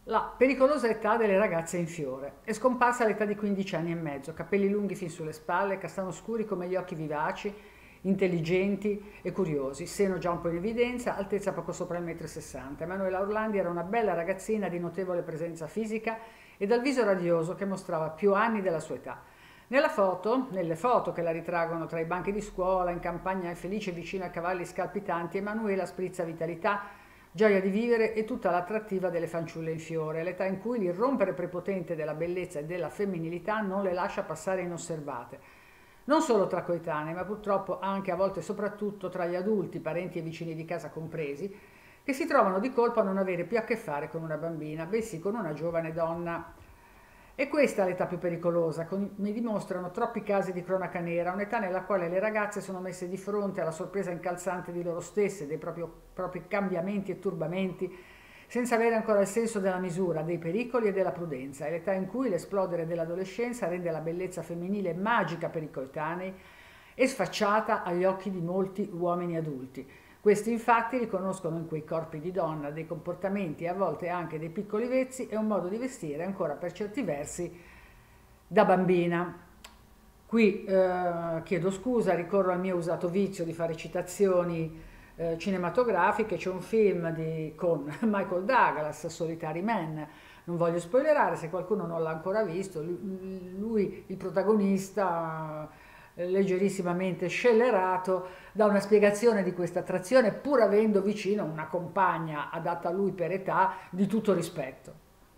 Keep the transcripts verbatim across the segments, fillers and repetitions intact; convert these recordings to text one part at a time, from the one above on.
La pericolosa età delle ragazze in fiore. È scomparsa all'età di quindici anni e mezzo, capelli lunghi fin sulle spalle, castano scuri come gli occhi vivaci, intelligenti e curiosi, seno già un po' in evidenza, altezza poco sopra il uno e sessanta m. Emanuela Orlandi era una bella ragazzina di notevole presenza fisica e dal viso radioso che mostrava più anni della sua età. Nella foto, nelle foto che la ritraggono tra i banchi di scuola, in campagna e felice vicino a cavalli scalpitanti, Emanuela sprizza vitalità, gioia di vivere e tutta l'attrattiva delle fanciulle in fiore, l'età in cui l'irrompere prepotente della bellezza e della femminilità non le lascia passare inosservate. Non solo tra coetanei, ma purtroppo anche a volte soprattutto tra gli adulti, parenti e vicini di casa compresi, che si trovano di colpo a non avere più a che fare con una bambina, bensì con una giovane donna. E questa è l'età più pericolosa, come dimostrano troppi casi di cronaca nera, un'età nella quale le ragazze sono messe di fronte alla sorpresa incalzante di loro stesse, dei propri, propri cambiamenti e turbamenti, senza avere ancora il senso della misura, dei pericoli e della prudenza. È l'età in cui l'esplodere dell'adolescenza rende la bellezza femminile magica per i coetanei e sfacciata agli occhi di molti uomini adulti. Questi infatti riconoscono in quei corpi di donna dei comportamenti e a volte anche dei piccoli vezzi e un modo di vestire ancora per certi versi da bambina. Qui eh, chiedo scusa, ricorro al mio usato vizio di fare citazioni eh, cinematografiche. C'è un film di, con Michael Douglas, Solitary Man, non voglio spoilerare se qualcuno non l'ha ancora visto, lui, lui il protagonista leggerissimamente scellerato, dà una spiegazione di questa attrazione pur avendo vicino una compagna adatta a lui per età di tutto rispetto.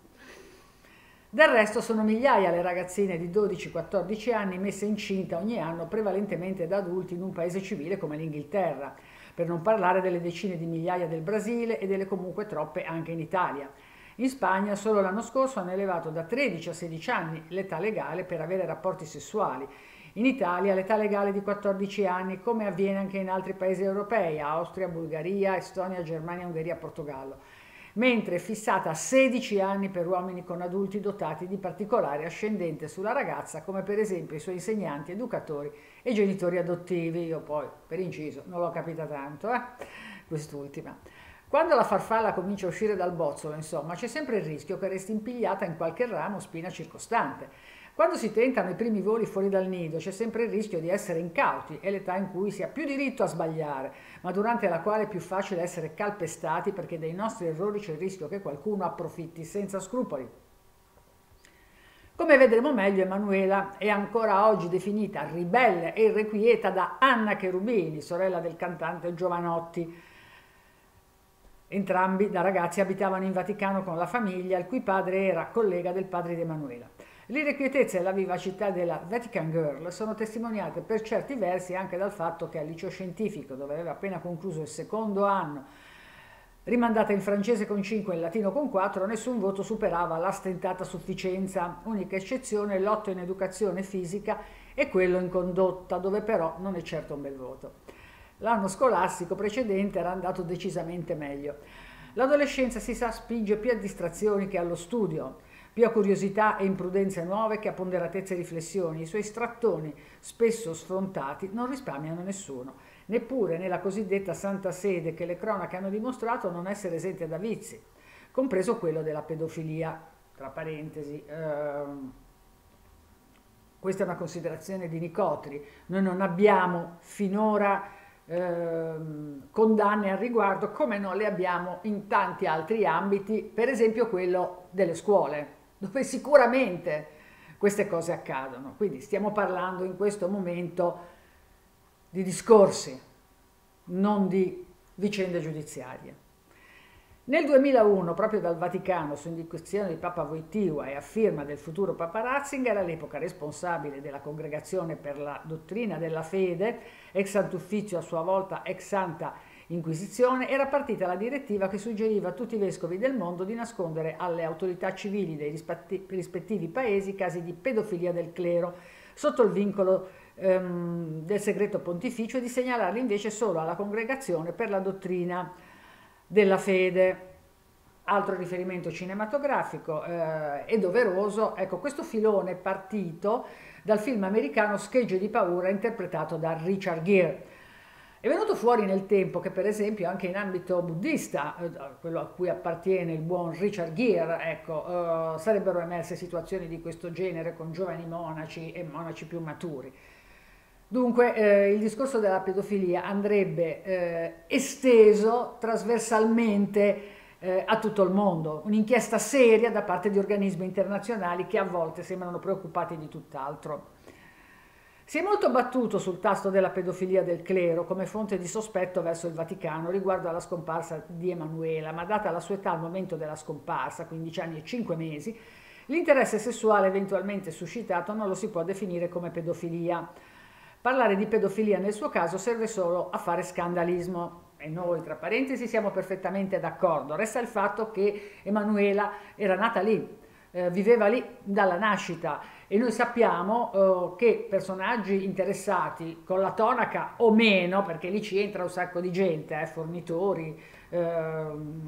Del resto sono migliaia le ragazzine di dodici quattordici anni messe incinta ogni anno prevalentemente da adulti in un paese civile come l'Inghilterra, per non parlare delle decine di migliaia del Brasile e delle comunque troppe anche in Italia. In Spagna solo l'anno scorso hanno elevato da tredici a sedici anni l'età legale per avere rapporti sessuali. In Italia l'età legale è di quattordici anni, come avviene anche in altri paesi europei, Austria, Bulgaria, Estonia, Germania, Ungheria, Portogallo, mentre è fissata a sedici anni per uomini con adulti dotati di particolare ascendente sulla ragazza, come per esempio i suoi insegnanti, educatori e genitori adottivi. Io poi, per inciso, non l'ho capita tanto, eh? Quest'ultima. Quando la farfalla comincia a uscire dal bozzolo, insomma, c'è sempre il rischio che resti impigliata in qualche ramo o spina circostante. Quando si tentano i primi voli fuori dal nido c'è sempre il rischio di essere incauti, è l'età in cui si ha più diritto a sbagliare, ma durante la quale è più facile essere calpestati perché dei nostri errori c'è il rischio che qualcuno approfitti senza scrupoli. Come vedremo meglio, Emanuela è ancora oggi definita ribelle e irrequieta da Anna Cherubini, sorella del cantante Giovanotti. Entrambi da ragazzi abitavano in Vaticano con la famiglia, il cui padre era collega del padre di Emanuela. L'irrequietezza e la vivacità della Vatican Girl sono testimoniate per certi versi anche dal fatto che al liceo scientifico, dove aveva appena concluso il secondo anno, rimandata in francese con cinque e in latino con quattro, nessun voto superava la stentata sufficienza, unica eccezione l'otto in educazione fisica e quello in condotta, dove però non è certo un bel voto. L'anno scolastico precedente era andato decisamente meglio. L'adolescenza, si sa, spinge più a distrazioni che allo studio, più a curiosità e imprudenze nuove che a ponderatezze e riflessioni. I suoi strattoni, spesso sfrontati, non risparmiano nessuno, neppure nella cosiddetta Santa Sede che le cronache hanno dimostrato non essere esente da vizi, compreso quello della pedofilia. Tra parentesi, ehm, questa è una considerazione di Nicotri, noi non abbiamo finora ehm, condanne al riguardo, come non le abbiamo in tanti altri ambiti, per esempio quello delle scuole, dove sicuramente queste cose accadono. Quindi stiamo parlando in questo momento di discorsi, non di vicende giudiziarie. Nel duemilauno, proprio dal Vaticano, su indicazione di Papa Wojtyła e a firma del futuro Papa Ratzinger, all'epoca responsabile della Congregazione per la Dottrina della Fede, ex Sant'Uffizio a sua volta ex Santa Inquisizione, era partita la direttiva che suggeriva a tutti i vescovi del mondo di nascondere alle autorità civili dei rispettivi paesi casi di pedofilia del clero, sotto il vincolo ehm, del segreto pontificio, e di segnalarli invece solo alla Congregazione per la Dottrina della Fede. Altro riferimento cinematografico eh, e doveroso, ecco, questo filone è partito dal film americano Schegge di paura, interpretato da Richard Gere. È venuto fuori nel tempo che per esempio anche in ambito buddista, eh, quello a cui appartiene il buon Richard Gere, ecco, eh, sarebbero emerse situazioni di questo genere con giovani monaci e monaci più maturi. Dunque eh, il discorso della pedofilia andrebbe eh, esteso trasversalmente eh, a tutto il mondo, un'inchiesta seria da parte di organismi internazionali che a volte sembrano preoccupati di tutt'altro. Si è molto battuto sul tasto della pedofilia del clero come fonte di sospetto verso il Vaticano riguardo alla scomparsa di Emanuela, ma data la sua età al momento della scomparsa, quindici anni e cinque mesi, l'interesse sessuale eventualmente suscitato non lo si può definire come pedofilia. Parlare di pedofilia nel suo caso serve solo a fare scandalismo. E noi, tra parentesi, siamo perfettamente d'accordo. Resta il fatto che Emanuela era nata lì, eh, viveva lì dalla nascita. E noi sappiamo eh, che personaggi interessati con la tonaca o meno, perché lì ci entra un sacco di gente, eh, fornitori, eh,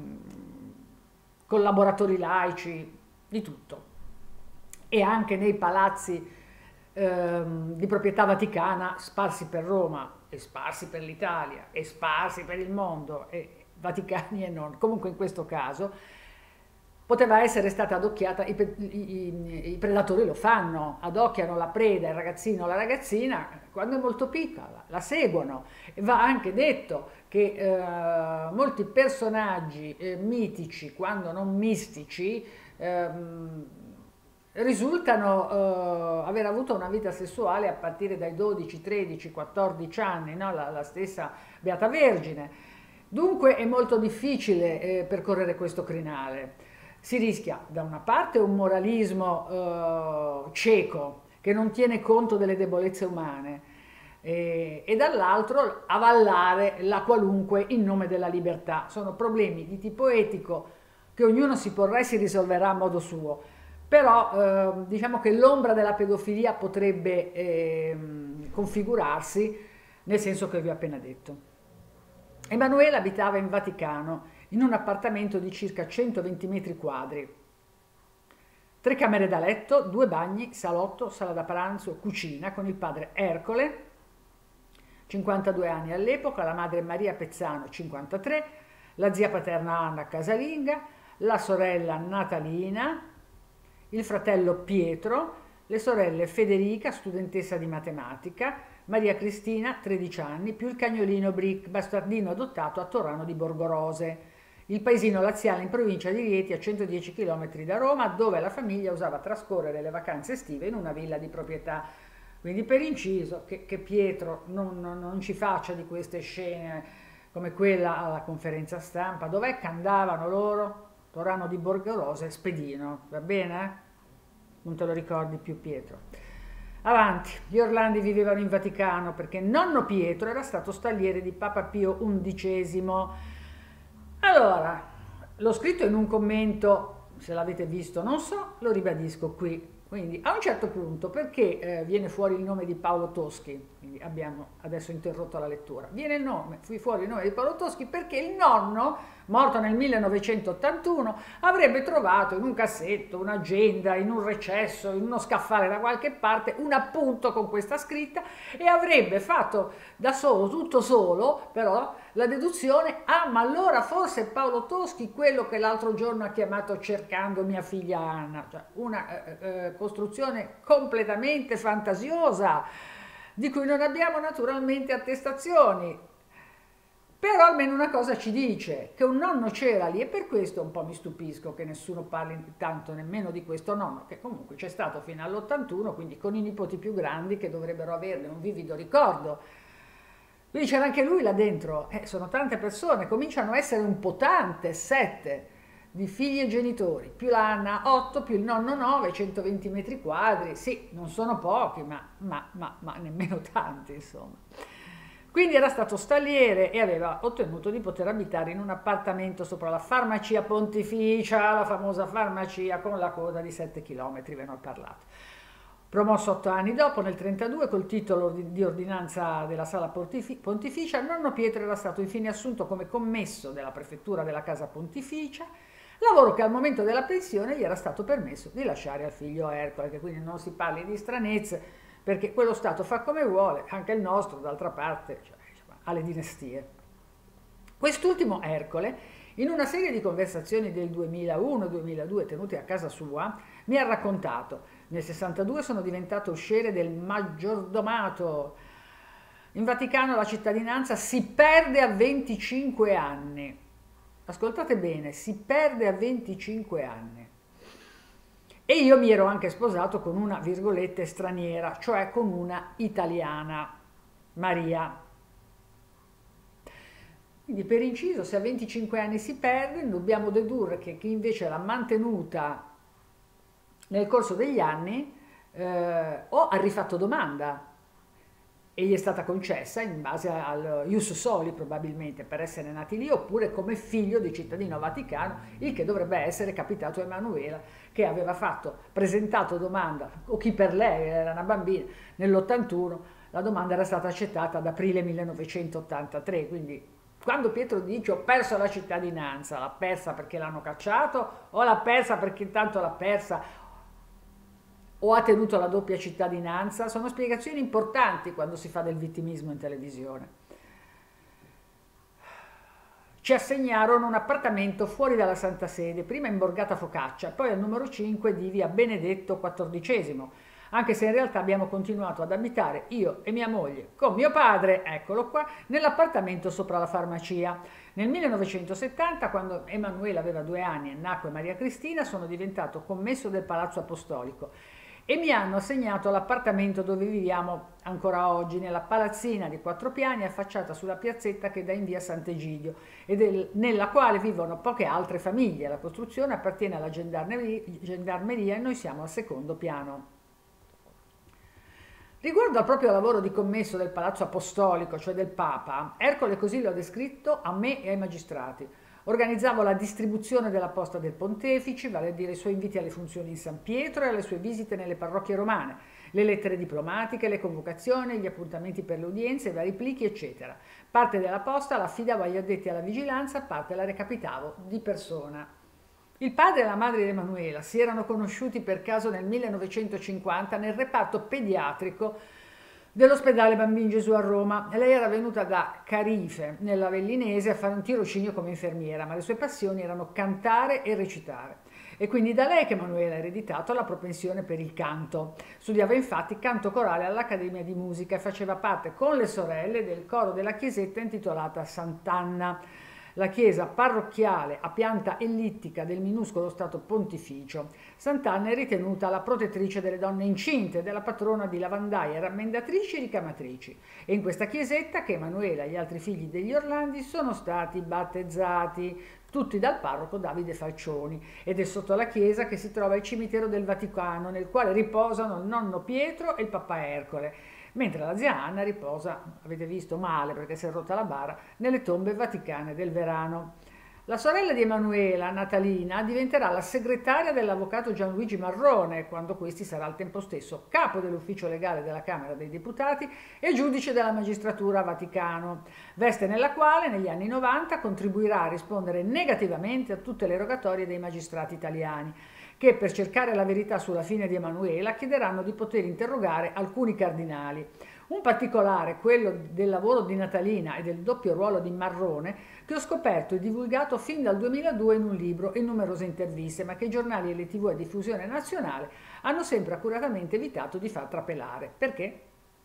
collaboratori laici, di tutto. E anche nei palazzi eh, di proprietà vaticana sparsi per Roma e sparsi per l'Italia e sparsi per il mondo, e vaticani e non. Comunque in questo caso poteva essere stata adocchiata, i, i, i predatori lo fanno, adocchiano la preda, il ragazzino o la ragazzina, quando è molto piccola, la seguono. E va anche detto che eh, molti personaggi eh, mitici, quando non mistici, ehm, risultano eh, aver avuto una vita sessuale a partire dai dodici, tredici, quattordici anni, no? la, la stessa Beata Vergine. Dunque è molto difficile eh, percorrere questo crinale. Si rischia da una parte un moralismo eh, cieco che non tiene conto delle debolezze umane e, e dall'altro avallare la qualunque in nome della libertà. Sono problemi di tipo etico che ognuno si porrà e si risolverà a modo suo, però eh, diciamo che l'ombra della pedofilia potrebbe eh, configurarsi nel senso che vi ho appena detto. Emanuela abitava in Vaticano in un appartamento di circa centoventi metri quadri, tre camere da letto, due bagni, salotto, sala da pranzo, cucina, con il padre Ercole, cinquantadue anni all'epoca, la madre Maria Pezzano, cinquantatré, la zia paterna Anna casalinga, la sorella Natalina, il fratello Pietro, le sorelle Federica, studentessa di matematica, Maria Cristina, tredici anni, più il cagnolino Brick, bastardino adottato a Torano di Borgorose, il paesino laziale in provincia di Rieti a centodieci chilometri da Roma, dove la famiglia usava trascorrere le vacanze estive in una villa di proprietà. Quindi per inciso che, che Pietro non, non, non ci faccia di queste scene come quella alla conferenza stampa. Dov'è che andavano loro? Torano di Borgorose e Spedino, va bene? Non te lo ricordi più, Pietro. Avanti, gli Orlandi vivevano in Vaticano perché nonno Pietro era stato stalliere di Papa Pio undicesimo. Allora, l'ho scritto in un commento, se l'avete visto non so, lo ribadisco qui. Quindi a un certo punto, perché eh, viene fuori il nome di Paolo Toschi, quindi abbiamo adesso interrotto la lettura, viene il nome, fuori il nome di Paolo Toschi perché il nonno, morto nel millenovecentottantuno, avrebbe trovato in un cassetto, un'agenda, in un recesso, in uno scaffale da qualche parte, un appunto con questa scritta e avrebbe fatto da solo, tutto solo, però, la deduzione, ah ma allora forse Paolo Toschi, quello che l'altro giorno ha chiamato cercando mia figlia Anna, cioè una eh, eh, costruzione completamente fantasiosa, di cui non abbiamo naturalmente attestazioni, però almeno una cosa ci dice, che un nonno c'era lì, e per questo un po' mi stupisco che nessuno parli tanto nemmeno di questo nonno, che comunque c'è stato fino all'ottantuno, quindi con i nipoti più grandi che dovrebbero averne un vivido ricordo. Quindi c'era anche lui là dentro, eh, sono tante persone, cominciano a essere un po' tante, sette, di figli e genitori, più l'Anna otto, più il nonno nove, centoventi metri quadri, sì, non sono pochi, ma, ma, ma, ma nemmeno tanti, insomma. Quindi era stato stalliere e aveva ottenuto di poter abitare in un appartamento sopra la farmacia pontificia, la famosa farmacia con la coda di sette chilometri, ve ne ho parlato. Promosso otto anni dopo, nel trentadue, col titolo di ordinanza della sala pontificia, nonno Pietro era stato infine assunto come commesso della prefettura della casa pontificia, lavoro che al momento della pensione gli era stato permesso di lasciare al figlio Ercole, che quindi non si parli di stranezze, perché quello Stato fa come vuole, anche il nostro d'altra parte, cioè, alle dinastie. Quest'ultimo Ercole, in una serie di conversazioni del duemilauno duemiladue tenute a casa sua, mi ha raccontato: nel sessantadue sono diventato usciere del maggiordomato. In Vaticano la cittadinanza si perde a venticinque anni. Ascoltate bene, si perde a venticinque anni. E io mi ero anche sposato con una, virgolette, straniera, cioè con una italiana, Maria. Quindi per inciso, se a venticinque anni si perde, dobbiamo dedurre che chi invece l'ha mantenuta nel corso degli anni eh, o ha rifatto domanda e gli è stata concessa in base al ius soli probabilmente per essere nati lì, oppure come figlio di cittadino vaticano, il che dovrebbe essere capitato a Emanuela, che aveva fatto, presentato domanda, o chi per lei, era una bambina, nell'ottantuno, la domanda era stata accettata ad aprile millenovecentottantatré, quindi quando Pietro dice ho perso la cittadinanza, l'ha persa perché l'hanno cacciato o l'ha persa perché intanto l'ha persa o ha tenuto la doppia cittadinanza? Sono spiegazioni importanti quando si fa del vittimismo in televisione. Ci assegnarono un appartamento fuori dalla Santa Sede, prima in Borgata Focaccia, poi al numero cinque di via Benedetto quattordicesimo, anche se in realtà abbiamo continuato ad abitare io e mia moglie con mio padre, eccolo qua, nell'appartamento sopra la farmacia. Nel millenovecentosettanta, quando Emanuela aveva due anni e nacque Maria Cristina, sono diventato commesso del Palazzo Apostolico e mi hanno assegnato l'appartamento dove viviamo ancora oggi, nella palazzina di quattro piani affacciata sulla piazzetta che dà in via Sant'Egidio e del, nella quale vivono poche altre famiglie. La costruzione appartiene alla gendarmeria, gendarmeria e noi siamo al secondo piano. Riguardo al proprio lavoro di commesso del Palazzo Apostolico, cioè del Papa, Ercole così lo ha descritto a me e ai magistrati. Organizzavo la distribuzione della posta del Pontefice, vale a dire i suoi inviti alle funzioni in San Pietro e alle sue visite nelle parrocchie romane, le lettere diplomatiche, le convocazioni, gli appuntamenti per le udienze, i vari plichi, eccetera. Parte della posta la affidavo agli addetti alla vigilanza, parte la recapitavo di persona. Il padre e la madre di Emanuela si erano conosciuti per caso nel millenovecentocinquanta nel reparto pediatrico dell'ospedale Bambin Gesù a Roma. Lei era venuta da Carife, nell'Avellinese, a fare un tirocinio come infermiera, ma le sue passioni erano cantare e recitare. E quindi da lei che Emanuela ha ereditato la propensione per il canto. Studiava infatti canto corale all'Accademia di Musica e faceva parte con le sorelle del coro della chiesetta intitolata Sant'Anna, la chiesa parrocchiale a pianta ellittica del minuscolo Stato Pontificio. Sant'Anna è ritenuta la protettrice delle donne incinte, della patrona di lavandaie, rammendatrici e ricamatrici. E in questa chiesetta che Emanuela e gli altri figli degli Orlandi sono stati battezzati, tutti dal parroco Davide Falcioni, ed è sotto la chiesa che si trova il cimitero del Vaticano, nel quale riposano il nonno Pietro e il papà Ercole, mentre la zia Anna riposa, avete visto, male perché si è rotta la bara, nelle tombe vaticane del Verano. La sorella di Emanuela, Natalina, diventerà la segretaria dell'avvocato Gianluigi Marrone, quando questi sarà al tempo stesso capo dell'ufficio legale della Camera dei Deputati e giudice della magistratura Vaticano, veste nella quale negli anni novanta contribuirà a rispondere negativamente a tutte le rogatorie dei magistrati italiani, che per cercare la verità sulla fine di Emanuela chiederanno di poter interrogare alcuni cardinali. Un particolare, quello del lavoro di Natalina e del doppio ruolo di Marrone, che ho scoperto e divulgato fin dal duemiladue in un libro e in numerose interviste, ma che i giornali e le tv a diffusione nazionale hanno sempre accuratamente evitato di far trapelare. Perché?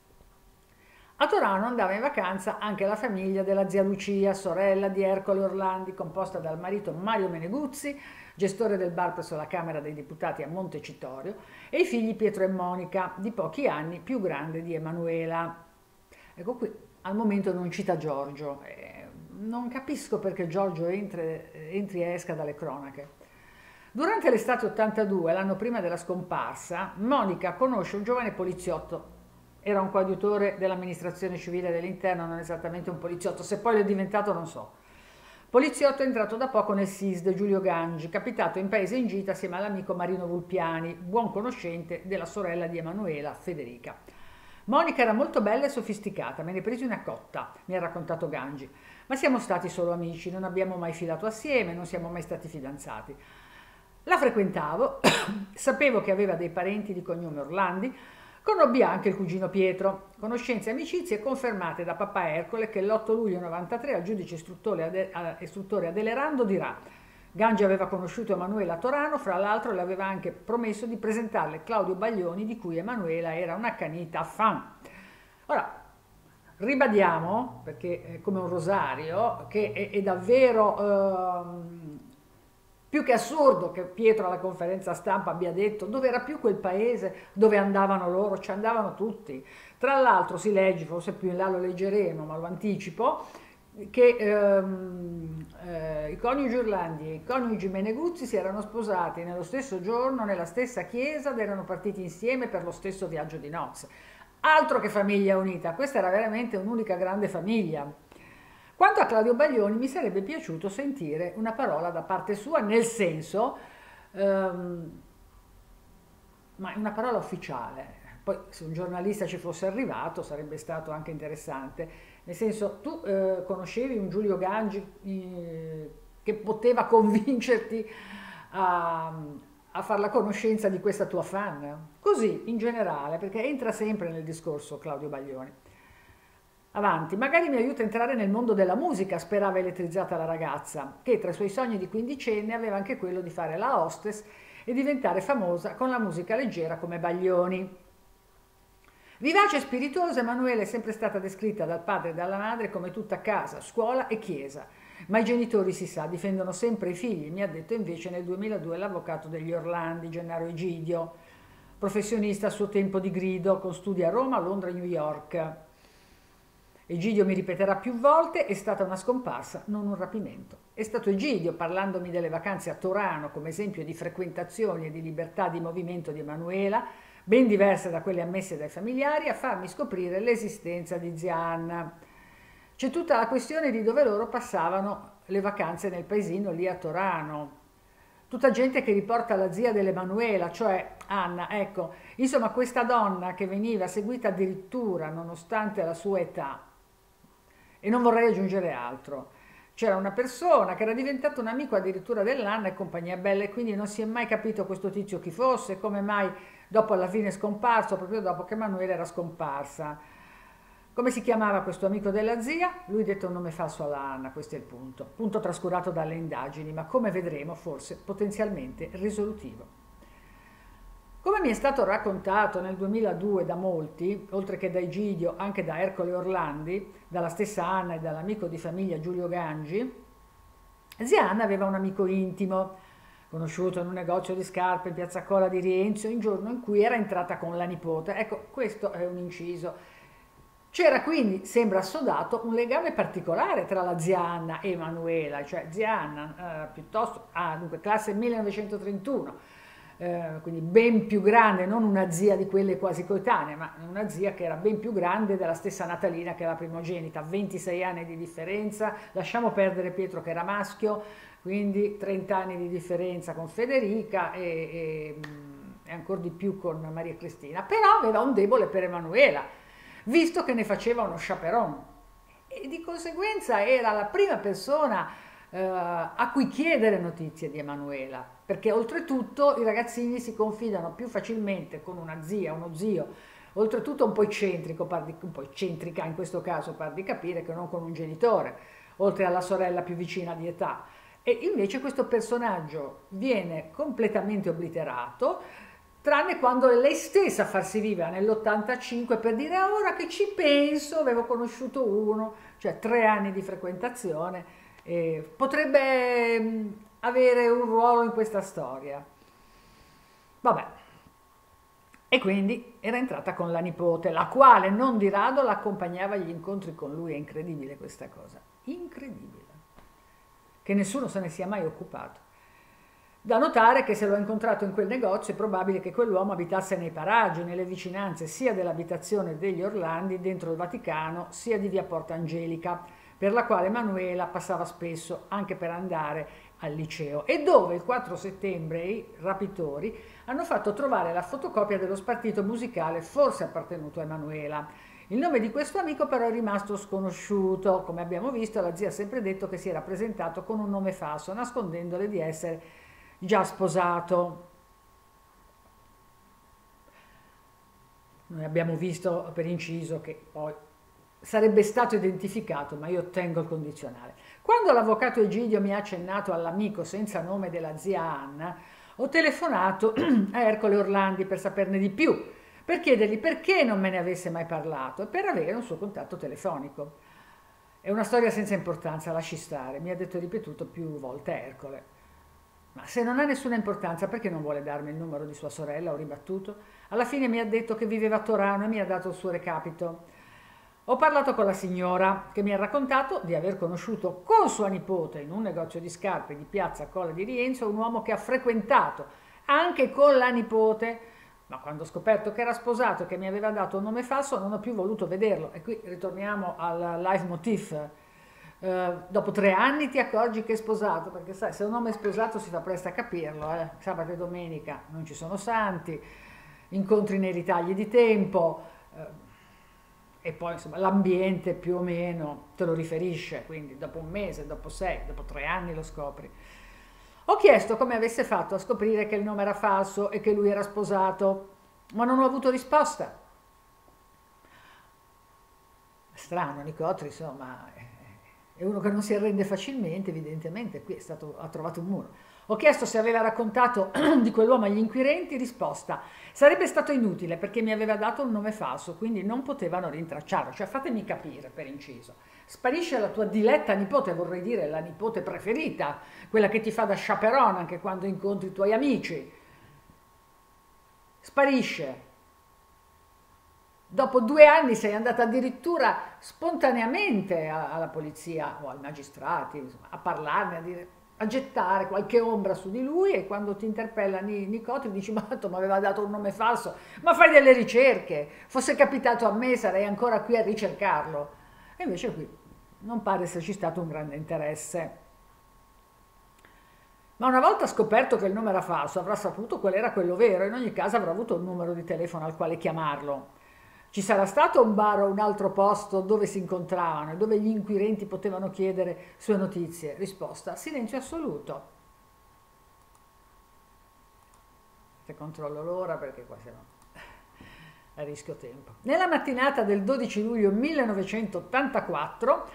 A Torano andava in vacanza anche la famiglia della zia Lucia, sorella di Ercole Orlandi, composta dal marito Mario Meneguzzi, gestore del bar presso la Camera dei Deputati a Montecitorio, e i figli Pietro e Monica, di pochi anni più grande di Emanuela. Ecco qui, al momento non cita Giorgio. Eh, non capisco perché Giorgio entri, entri e esca dalle cronache. Durante l'estate ottantadue, l'anno prima della scomparsa, Monica conosce un giovane poliziotto. Era un coadiutore dell'amministrazione civile dell'interno, non esattamente un poliziotto, se poi lo è diventato non so. Poliziotto è entrato da poco nel S I S D, Giulio Gangi, capitato in paese in gita assieme all'amico Marino Vulpiani, buon conoscente della sorella di Emanuela, Federica. Monica era molto bella e sofisticata, me ne presi una cotta, mi ha raccontato Gangi, ma siamo stati solo amici, non abbiamo mai filato assieme, non siamo mai stati fidanzati. La frequentavo, sapevo che aveva dei parenti di cognome Orlandi, Conobbi anche il cugino Pietro, conoscenze e amicizie confermate da papà Ercole che l'otto luglio novantatré al giudice istruttore, Ade, istruttore Adelerando dirà: Gangi aveva conosciuto Emanuela a Torano, fra l'altro le aveva anche promesso di presentarle Claudio Baglioni, di cui Emanuela era un'accanita fan. Ora, ribadiamo, perché è come un rosario, che è, è davvero ehm, più che assurdo che Pietro alla conferenza stampa abbia detto dove era più quel paese dove andavano loro, ci andavano tutti. Tra l'altro si legge, forse più in là lo leggeremo, ma lo anticipo, che ehm, eh, i coniugi Orlandi e i coniugi Meneguzzi si erano sposati nello stesso giorno, nella stessa chiesa ed erano partiti insieme per lo stesso viaggio di nozze. Altro che famiglia unita, questa era veramente un'unica grande famiglia. Quanto a Claudio Baglioni, mi sarebbe piaciuto sentire una parola da parte sua, nel senso, ehm, ma una parola ufficiale. Poi se un giornalista ci fosse arrivato sarebbe stato anche interessante. Nel senso, tu eh, conoscevi un Giulio Gangi eh, che poteva convincerti a, a fare la conoscenza di questa tua fan? Così, in generale, perché entra sempre nel discorso Claudio Baglioni. Avanti, magari mi aiuta a entrare nel mondo della musica, sperava elettrizzata la ragazza, che tra i suoi sogni di quindicenne aveva anche quello di fare la hostess e diventare famosa con la musica leggera come Baglioni. Vivace e spiritosa, Emanuela è sempre stata descritta dal padre e dalla madre come tutta casa, scuola e chiesa, ma i genitori, si sa, difendono sempre i figli, mi ha detto invece nel duemiladue l'avvocato degli Orlandi, Gennaro Egidio, professionista a suo tempo di grido, con studi a Roma, Londra e New York. Egidio mi ripeterà più volte, è stata una scomparsa, non un rapimento. È stato Egidio, parlandomi delle vacanze a Torano come esempio di frequentazioni e di libertà di movimento di Emanuela, ben diverse da quelle ammesse dai familiari, a farmi scoprire l'esistenza di zia Anna. C'è tutta la questione di dove loro passavano le vacanze nel paesino lì a Torano. Tutta gente che riporta la zia dell'Emanuela, cioè Anna, ecco, insomma questa donna che veniva seguita addirittura nonostante la sua età. E non vorrei aggiungere altro. C'era una persona che era diventata un amico addirittura dell'Anna e compagnia bella e quindi non si è mai capito questo tizio chi fosse, come mai dopo alla fine è scomparso, proprio dopo che Emanuela era scomparsa. Come si chiamava questo amico della zia? Lui dette un nome falso alla Anna, questo è il punto. Punto trascurato dalle indagini, ma come vedremo forse potenzialmente risolutivo. Come mi è stato raccontato nel duemiladue da molti, oltre che da Egidio, anche da Ercole Orlandi, dalla stessa Anna e dall'amico di famiglia Giulio Gangi, zia Anna aveva un amico intimo, conosciuto in un negozio di scarpe in Piazza Cola di Rienzo, il giorno in cui era entrata con la nipote. Ecco, questo è un inciso. C'era quindi, sembra assodato, un legame particolare tra la zia Anna e Emanuela, cioè zia Anna, eh, piuttosto, ah, dunque, classe millenovecentotrentuno, eh, quindi ben più grande, non una zia di quelle quasi coetanee, ma una zia che era ben più grande della stessa Natalina che era la primogenita, ventisei anni di differenza, lasciamo perdere Pietro che era maschio, quindi trenta anni di differenza con Federica e, e, e ancora di più con Maria Cristina, però aveva un debole per Emanuela, visto che ne faceva uno chaperon e di conseguenza era la prima persona eh, a cui chiedere notizie di Emanuela, perché oltretutto i ragazzini si confidano più facilmente con una zia, uno zio, oltretutto un po' eccentrico, par di, un po' eccentrica in questo caso, par di capire, che non con un genitore, oltre alla sorella più vicina di età. E invece questo personaggio viene completamente obliterato, tranne quando è lei stessa a farsi viva nell'ottantacinque per dire ah, ora che ci penso, avevo conosciuto uno, cioè tre anni di frequentazione, e potrebbe mh, avere un ruolo in questa storia. Vabbè. E quindi era entrata con la nipote, la quale non di rado l'accompagnava agli incontri con lui. È incredibile questa cosa, incredibile, che nessuno se ne sia mai occupato. Da notare che se l'ho incontrato in quel negozio è probabile che quell'uomo abitasse nei paraggi, nelle vicinanze sia dell'abitazione degli Orlandi dentro il Vaticano, sia di via Porta Angelica, per la quale Emanuela passava spesso anche per andare al liceo, e dove il quattro settembre i rapitori hanno fatto trovare la fotocopia dello spartito musicale forse appartenuto a Emanuela. Il nome di questo amico però è rimasto sconosciuto. Come abbiamo visto, la zia ha sempre detto che si era presentato con un nome falso, nascondendole di essere già sposato. Noi abbiamo visto per inciso che poi sarebbe stato identificato, ma io tengo il condizionale. Quando l'avvocato Egidio mi ha accennato all'amico senza nome della zia Anna, ho telefonato a Ercole Orlandi per saperne di più, per chiedergli perché non me ne avesse mai parlato e per avere un suo contatto telefonico. È una storia senza importanza, lasci stare, mi ha detto e ripetuto più volte Ercole. Ma se non ha nessuna importanza, perché non vuole darmi il numero di sua sorella? Ho ribattuto. Alla fine mi ha detto che viveva a Torano e mi ha dato il suo recapito. Ho parlato con la signora che mi ha raccontato di aver conosciuto con sua nipote in un negozio di scarpe di piazza Colle di Rienzo un uomo che ha frequentato anche con la nipote, ma quando ho scoperto che era sposato e che mi aveva dato un nome falso non ho più voluto vederlo. E qui ritorniamo al leitmotiv. Uh, dopo tre anni ti accorgi che è sposato, perché sai, se un uomo è sposato si fa presto a capirlo, eh? Sabato e domenica non ci sono santi, incontri nei ritagli di tempo, uh, e poi insomma l'ambiente più o meno te lo riferisce, quindi dopo un mese, dopo sei, dopo tre anni lo scopri. Ho chiesto come avesse fatto a scoprire che il nome era falso e che lui era sposato, ma non ho avuto risposta. Strano, Nicotri, insomma, è uno che non si arrende facilmente, evidentemente, qui è stato, ha trovato un muro. Ho chiesto se aveva raccontato di quell'uomo agli inquirenti, risposta: sarebbe stato inutile perché mi aveva dato un nome falso, quindi non potevano rintracciarlo. Cioè, fatemi capire, per inciso, sparisce la tua diletta nipote, vorrei dire la nipote preferita, quella che ti fa da chaperone anche quando incontri i tuoi amici. Sparisce. Dopo due anni sei andata addirittura spontaneamente alla polizia o ai magistrati, insomma, a parlarne, a, dire, a gettare qualche ombra su di lui, e quando ti interpella Nicotri dici: ma mi aveva dato un nome falso, ma fai delle ricerche, fosse capitato a me sarei ancora qui a ricercarlo. E invece qui non pare esserci stato un grande interesse. Ma una volta scoperto che il nome era falso avrà saputo qual era quello vero, in ogni caso avrà avuto un numero di telefono al quale chiamarlo. Ci sarà stato un bar o un altro posto dove si incontravano e dove gli inquirenti potevano chiedere sue notizie? Risposta: silenzio assoluto. Se controllo l'ora perché qua siamo a rischio tempo. Nella mattinata del dodici luglio millenovecentottantaquattro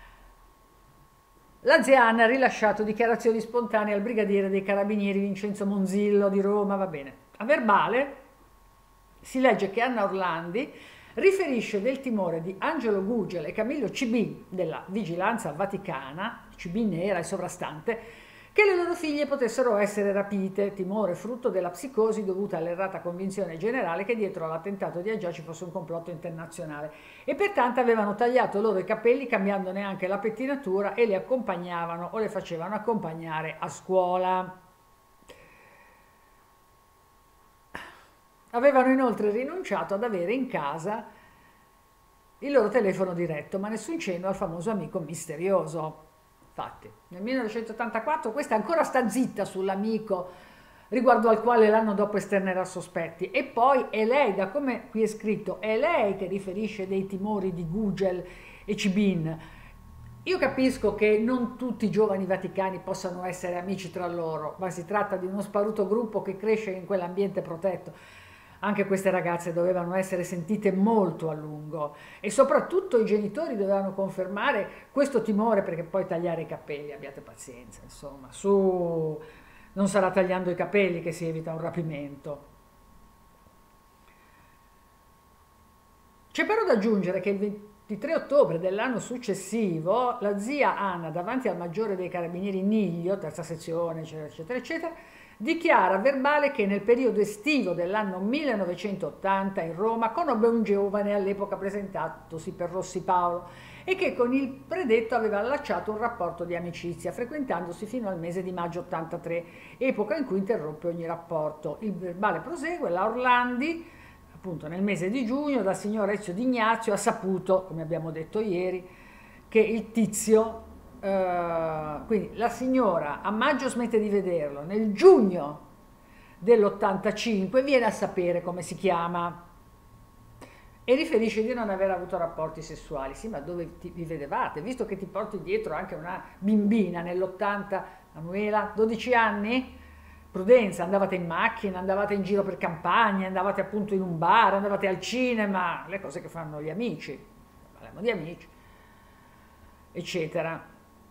la zia Anna ha rilasciato dichiarazioni spontanee al brigadiere dei carabinieri Vincenzo Monzillo di Roma, va bene. A verbale si legge che Anna Orlandi riferisce del timore di Angelo Gugel e Camillo Cibin della Vigilanza Vaticana, Cibin era il sovrastante, che le loro figlie potessero essere rapite, timore frutto della psicosi dovuta all'errata convinzione generale che dietro all'attentato di Aggia ci fosse un complotto internazionale, e pertanto avevano tagliato loro i capelli cambiandone anche la pettinatura e le accompagnavano o le facevano accompagnare a scuola. Avevano inoltre rinunciato ad avere in casa il loro telefono diretto, ma nessun cenno al famoso amico misterioso. Infatti, nel millenovecentottantaquattro questa ancora sta zitta sull'amico riguardo al quale l'anno dopo esternerà sospetti. E poi è lei, da come qui è scritto, è lei che riferisce dei timori di Gugel e Cibin. Io capisco che non tutti i giovani vaticani possano essere amici tra loro, ma si tratta di uno sparuto gruppo che cresce in quell'ambiente protetto. Anche queste ragazze dovevano essere sentite molto a lungo e soprattutto i genitori dovevano confermare questo timore, perché poi tagliare i capelli, abbiate pazienza, insomma, su, non sarà tagliando i capelli che si evita un rapimento. C'è però da aggiungere che il ventitré ottobre dell'anno successivo la zia Anna, davanti al maggiore dei carabinieri Niglio, terza sezione, eccetera, eccetera, eccetera, dichiara a verbale che nel periodo estivo dell'anno millenovecentottanta in Roma conobbe un giovane all'epoca presentatosi per Rossi Paolo e che con il predetto aveva allacciato un rapporto di amicizia, frequentandosi fino al mese di maggio ottantatré, epoca in cui interruppe ogni rapporto. Il verbale prosegue: la Orlandi, appunto nel mese di giugno, dal signor Ezio D'Ignazio ha saputo, come abbiamo detto ieri, che il tizio Uh, quindi la signora a maggio smette di vederlo, nel giugno dell'ottantacinque viene a sapere come si chiama e riferisce di non aver avuto rapporti sessuali. Sì, ma dove ti, vi vedevate? Visto che ti porti dietro anche una bimbina nell'ottanta, Manuela, dodici anni? prudenza, andavate in macchina, andavate in giro per campagna, andavate appunto in un bar, andavate al cinema, le cose che fanno gli amici, parliamo di amici, eccetera.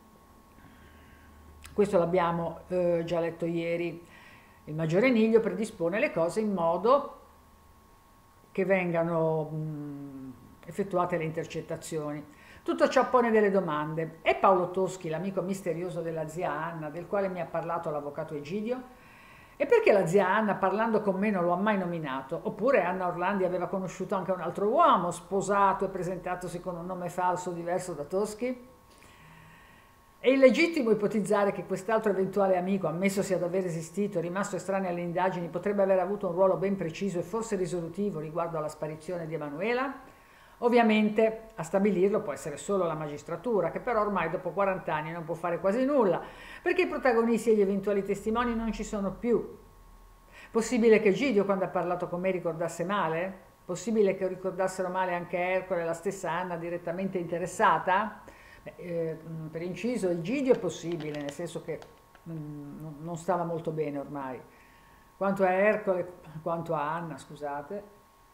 Questo l'abbiamo eh, già letto ieri. Il maggiore Niglio predispone le cose in modo che vengano mh, effettuate le intercettazioni. Tutto ciò pone delle domande. È Paolo Toschi l'amico misterioso della zia Anna, del quale mi ha parlato l'avvocato Egidio? E perché la zia Anna, parlando con me, non lo ha mai nominato? Oppure Anna Orlandi aveva conosciuto anche un altro uomo, sposato e presentatosi con un nome falso diverso da Toschi? È illegittimo ipotizzare che quest'altro eventuale amico, ammesso ad aver esistito, rimasto estraneo alle indagini, potrebbe aver avuto un ruolo ben preciso e forse risolutivo riguardo alla sparizione di Emanuela? Ovviamente a stabilirlo può essere solo la magistratura, che però ormai dopo quaranta anni non può fare quasi nulla, perché i protagonisti e gli eventuali testimoni non ci sono più. Possibile che Egidio, quando ha parlato con me, ricordasse male? Possibile che ricordassero male anche Ercole e la stessa Anna direttamente interessata? Beh, eh, per inciso, Egidio è possibile, nel senso che mh, non stava molto bene ormai. Quanto a Ercole, quanto a Anna, scusate.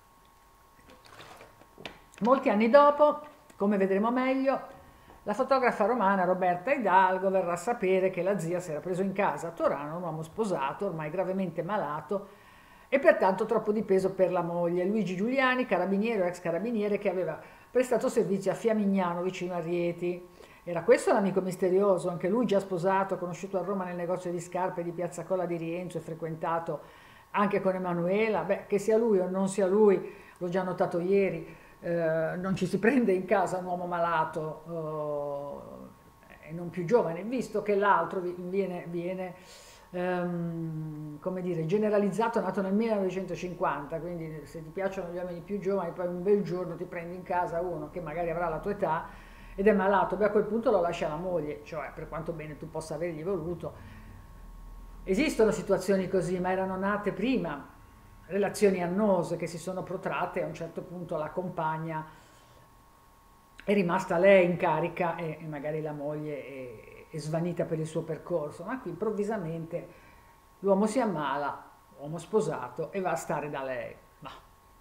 Molti anni dopo, come vedremo meglio, la fotografa romana Roberta Hidalgo verrà a sapere che la zia si era preso in casa a Torano un uomo sposato, ormai gravemente malato e pertanto troppo di peso per la moglie, Luigi Giuliani, carabiniere o ex carabiniere che aveva prestato servizio a Fiamignano vicino a Rieti. Era questo l'amico misterioso, anche lui già sposato, conosciuto a Roma nel negozio di scarpe di Piazza Colla di Rienzo e frequentato anche con Emanuela? Beh, che sia lui o non sia lui, l'ho già notato ieri, eh, non ci si prende in casa un uomo malato eh, e non più giovane, visto che l'altro viene, viene ehm, come dire, generalizzato, nato nel millenovecentocinquanta, quindi se ti piacciono gli uomini più giovani, poi un bel giorno ti prendi in casa uno che magari avrà la tua età ed è malato, beh a quel punto lo lascia la moglie, cioè per quanto bene tu possa avergli voluto. Esistono situazioni così, ma erano nate prima, relazioni annose che si sono protratte e a un certo punto la compagna è rimasta lei in carica e, e magari la moglie è, è svanita per il suo percorso, ma qui improvvisamente l'uomo si ammala, uomo sposato, e va a stare da lei. Ma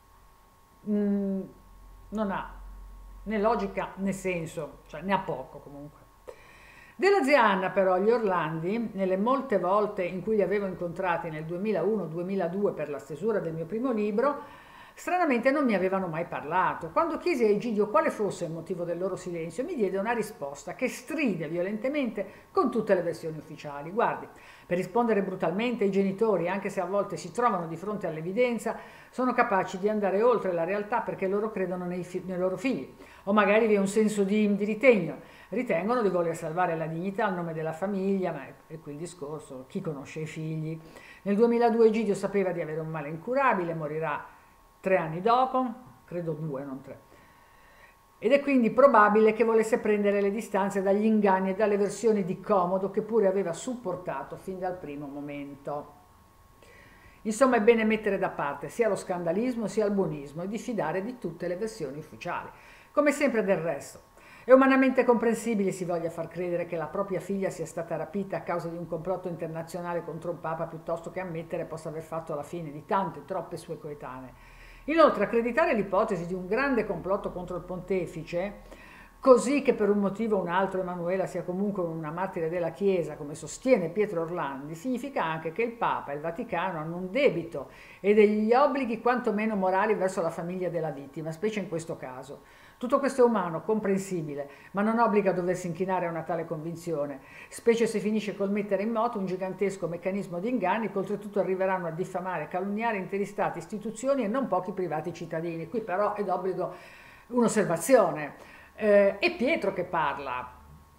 mm, non ha né logica né senso, cioè ne ha poco comunque. Della zia Anna però gli Orlandi, nelle molte volte in cui li avevo incontrati nel duemilauno duemiladue per la stesura del mio primo libro, stranamente non mi avevano mai parlato. Quando chiesi a Egidio quale fosse il motivo del loro silenzio, mi diede una risposta che stride violentemente con tutte le versioni ufficiali. Guardi, per rispondere brutalmente, i genitori, anche se a volte si trovano di fronte all'evidenza, sono capaci di andare oltre la realtà perché loro credono nei, nei loro figli, o magari vi è un senso di, di ritegno. Ritengono di voler salvare la dignità al nome della famiglia, ma è qui il discorso, chi conosce i figli. Nel duemiladue Egidio sapeva di avere un male incurabile, morirà tre anni dopo, credo due, non tre. Ed è quindi probabile che volesse prendere le distanze dagli inganni e dalle versioni di comodo che pure aveva supportato fin dal primo momento. Insomma, è bene mettere da parte sia lo scandalismo sia il buonismo e diffidare di tutte le versioni ufficiali. Come sempre del resto, è umanamente comprensibile si voglia far credere che la propria figlia sia stata rapita a causa di un complotto internazionale contro un papa piuttosto che ammettere possa aver fatto la fine di tante, troppe sue coetanee. Inoltre, accreditare l'ipotesi di un grande complotto contro il pontefice, così che per un motivo o un altro Emanuela sia comunque una martire della Chiesa, come sostiene Pietro Orlandi, significa anche che il Papa e il Vaticano hanno un debito e degli obblighi quantomeno morali verso la famiglia della vittima, specie in questo caso. Tutto questo è umano, comprensibile, ma non obbliga a doversi inchinare a una tale convinzione, specie se finisce col mettere in moto un gigantesco meccanismo di inganni che oltretutto arriveranno a diffamare e calunniare interi stati, istituzioni e non pochi privati cittadini. Qui però è d'obbligo un'osservazione. Eh, è Pietro che parla,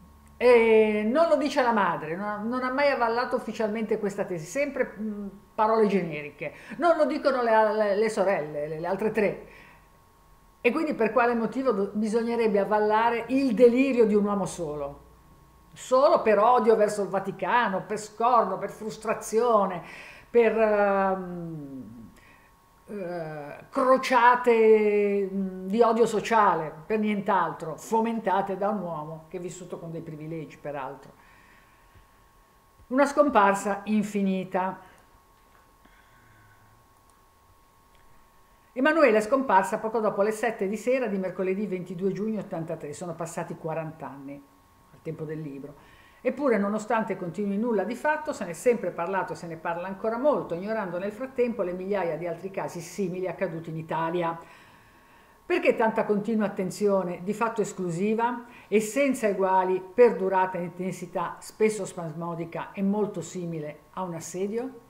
e non lo dice la madre, non ha, non ha mai avallato ufficialmente questa tesi, sempre mh, parole generiche, non lo dicono le, le, le sorelle, le, le altre tre. E quindi per quale motivo bisognerebbe avvallare il delirio di un uomo solo? Solo per odio verso il Vaticano, per scorno, per frustrazione, per uh, uh, crociate di odio sociale, per nient'altro, fomentate da un uomo che è vissuto con dei privilegi, peraltro. Una scomparsa infinita. Emanuela è scomparsa poco dopo le sette di sera di mercoledì ventidue giugno ottantatré, sono passati quaranta anni al tempo del libro. Eppure, nonostante continui nulla di fatto, se ne è sempre parlato e se ne parla ancora molto, ignorando nel frattempo le migliaia di altri casi simili accaduti in Italia. Perché tanta continua attenzione, di fatto esclusiva e senza eguali per durata e intensità, spesso spasmodica e molto simile a un assedio?